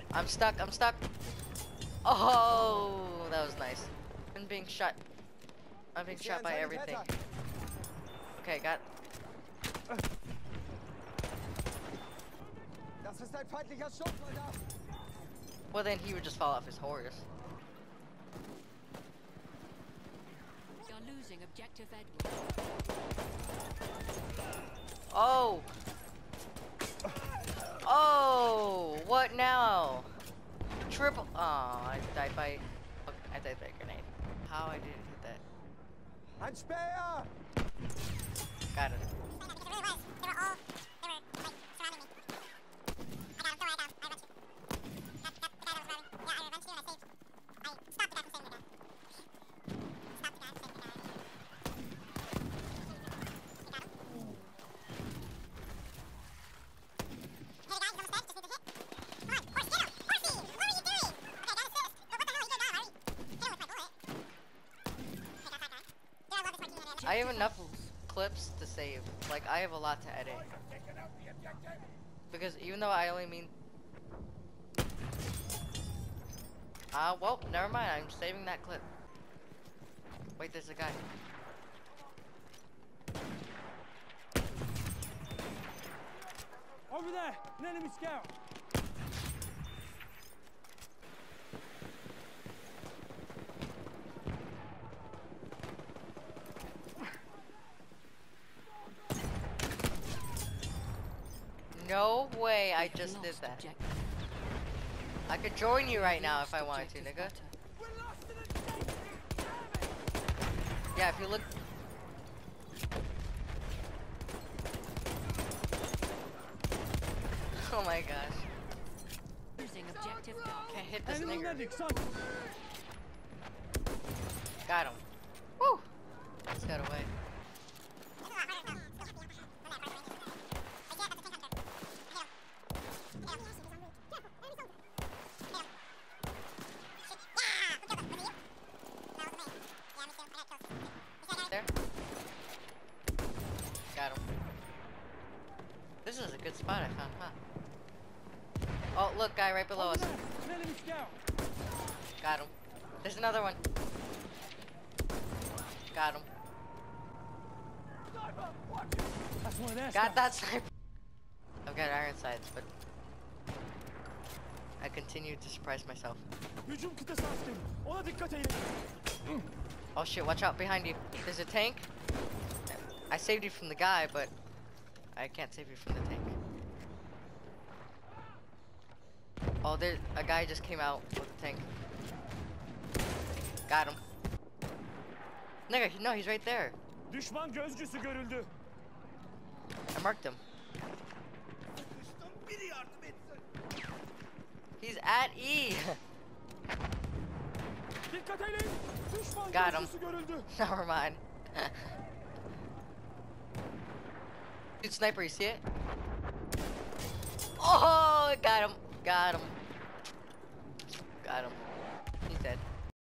I'm stuck. I'm stuck. Oh, that was nice. I'm being shot. I'm being shot by everything. Okay, got. Das ist ein feindlicher Schutzmandat. Well, then he would just fall off his horse. We are losing objective Edward. Oh! Oh! What now? Triple. Oh, I died by. I died by a grenade. How I didn't hit that? Ein Speer! Got it. I have enough clips to save. Like, I have a lot to edit. Because even though I only mean... well, never mind. I'm saving that clip. Wait, there's a guy. Over there! An enemy scout! No way I just did that. I could join you right now if I wanted to, nigga. Yeah, if you look... Oh my gosh. Losing objective Duff. Can't hit this Enemy nigga. medic, son! Got him. Woo! Just got away. There. Got him. This is a good spot I found, huh? Oh, look, guy right below us. An enemy scout! Got him. There's another one. Got him. That's one of their Got scouts. that sniper. I've got iron sights, but I continue to surprise myself. Hücum kıtası açtım. Ona dikkat edin. Oh shit, watch out behind you. There's a tank. I saved you from the guy, but I can't save you from the tank. Oh, there, a guy just came out with a tank. Got him. Nigga, no, he's right there. Düşman gözcüsü görüldü. I marked him. He's at E. Dikkat edin. Düşman Got him. gözcüsü görüldü. Never mind. Dude, sniper, you see it? Oh, got him. Got him. Got him.